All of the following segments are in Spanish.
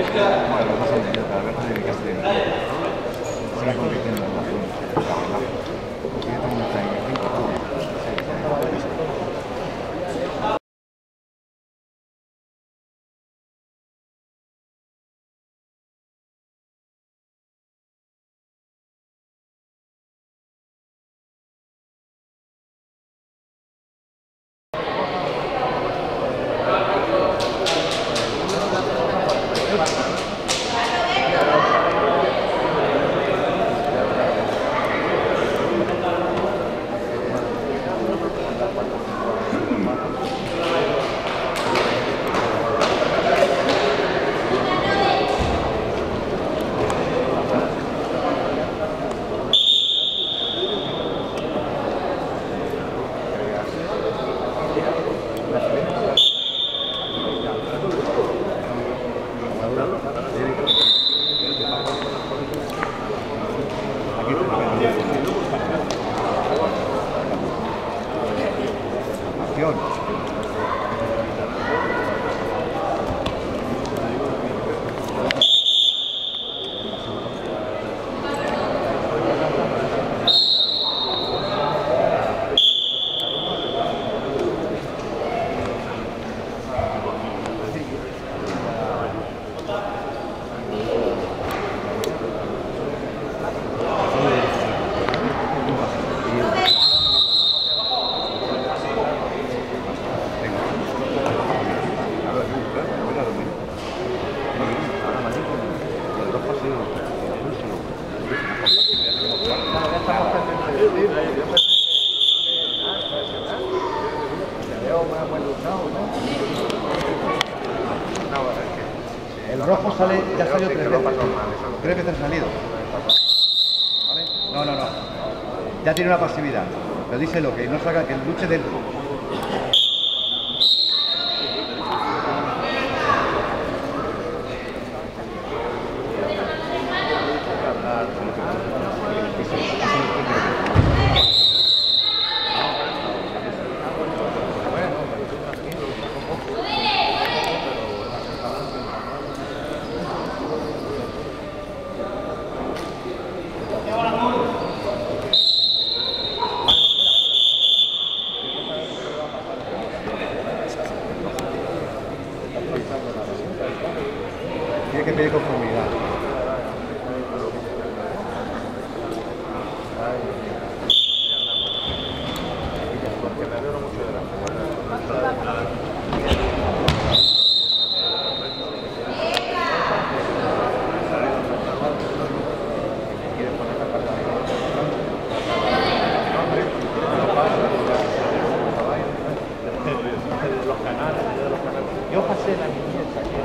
Bueno, más o menos, a ver si tiene que ser. Sigue compitiendo en la zona. Tiene también 35 puntos. El rojo sale, ya salió 3 veces. 3 veces ha salido. ¿Vale? No, no, no. Ya tiene una pasividad. Pero díselo, que no salga, que luche dentro. Tiene que pedir conformidad. Yo pasé la niñez aquí.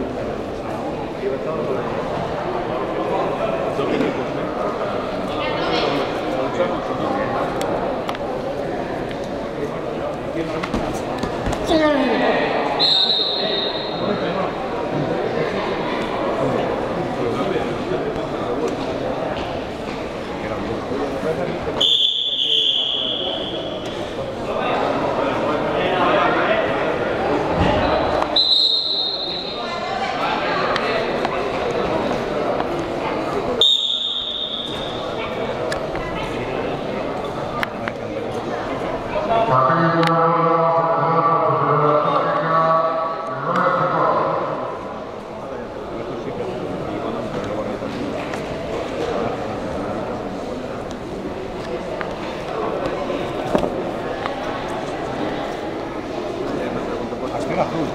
Azul.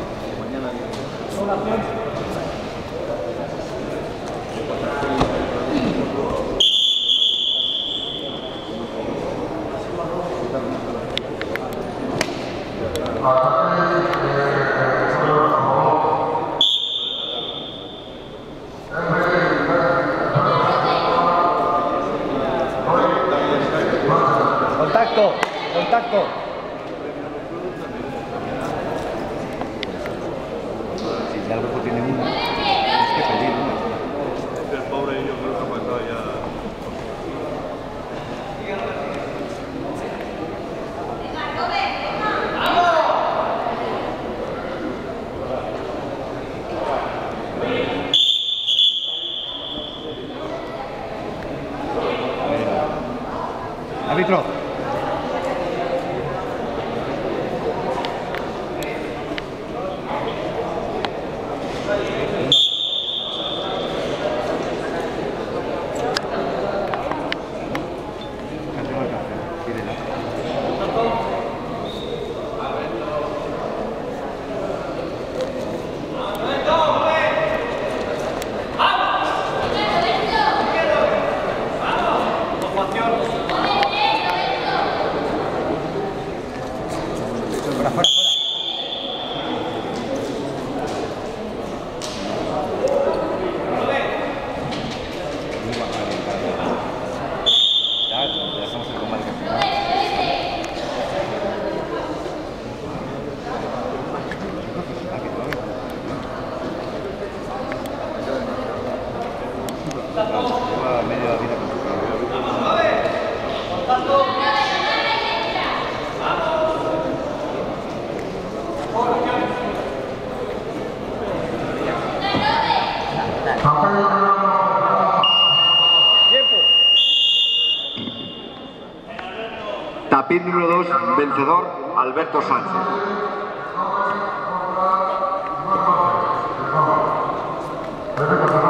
Contacto, contacto. Si algo tiene Tapiz número 2, vencedor, Alberto Sánchez. Gracias.